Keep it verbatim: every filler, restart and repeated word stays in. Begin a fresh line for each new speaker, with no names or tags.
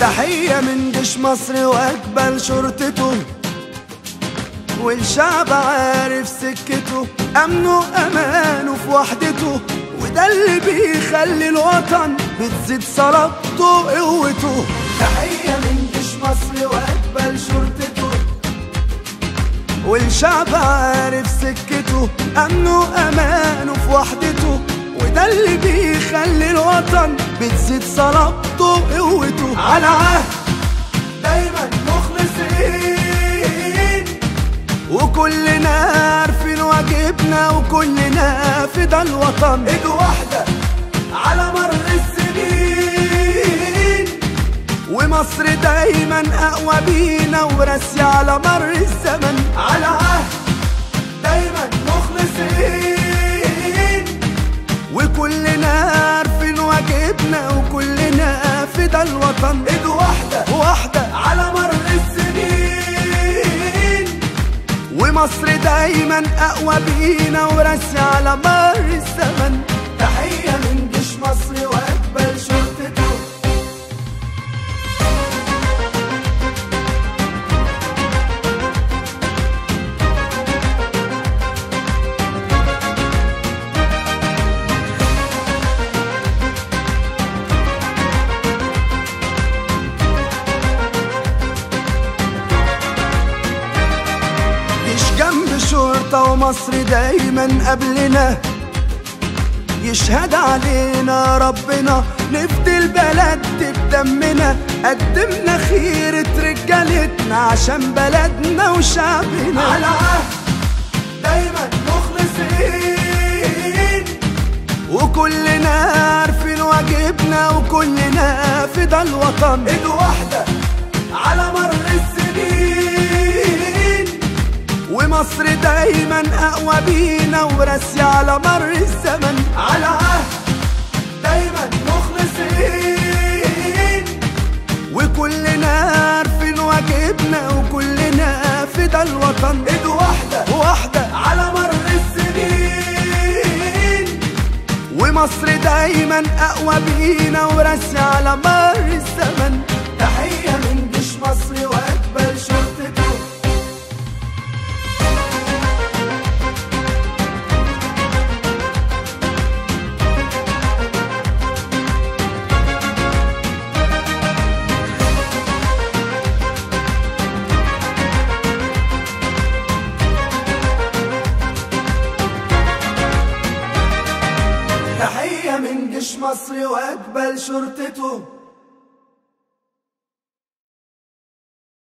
تحية من جيش مصر وأجمل شرطته، والشعب عارف سكته، أمنه أمانه في وحدته، وده اللي بيخلي الوطن بتزيد صلابته وقوته. تحية من جيش مصر وأجمل شرطته، والشعب عارف سكته، أمنه أمانه في وحدته، وده اللي بيخلي الوطن بتزيد صلابته وقوته. على عهد دايما مخلصين، وكلنا عارفين واجبنا، وكلنا فدا الوطن. ايد واحدة على مر السنين، ومصر دايما اقوى بينا، وراسية على مر الزمن. على عهد دايما مخلصين، وكلنا عارفين واجبنا، وكلنا فدا الوطن. ايد واحدة واحدة على مر السنين، ومصر دايما اقوى بينا، وراسية على مر الزمن. تحية من جيش مصر واجمل شرطته. جنب شرطة ومصر دايما قبلنا، يشهد علينا ربنا، نفدي البلد بدمنا، قدمنا خيرة رجالتنا عشان بلدنا وشعبنا. على عهد دايما مخلصين، وكلنا عارفين واجبنا، وكلنا فدا الوطن. ايد واحدة على مر السنين، ومصر دايما اقوى بينا، وراسية على مر الزمن. على عهد دايما مخلصين، وكلنا عارفين واجبنا، وكلنا فدا الوطن. ايد واحدة واحدة على مر السنين، ومصر دايما اقوى بينا، وراسية على مر الزمن. تحية من جيش مصر واجمل شرطته. تحية من جيش مصر وأجمل شرطته.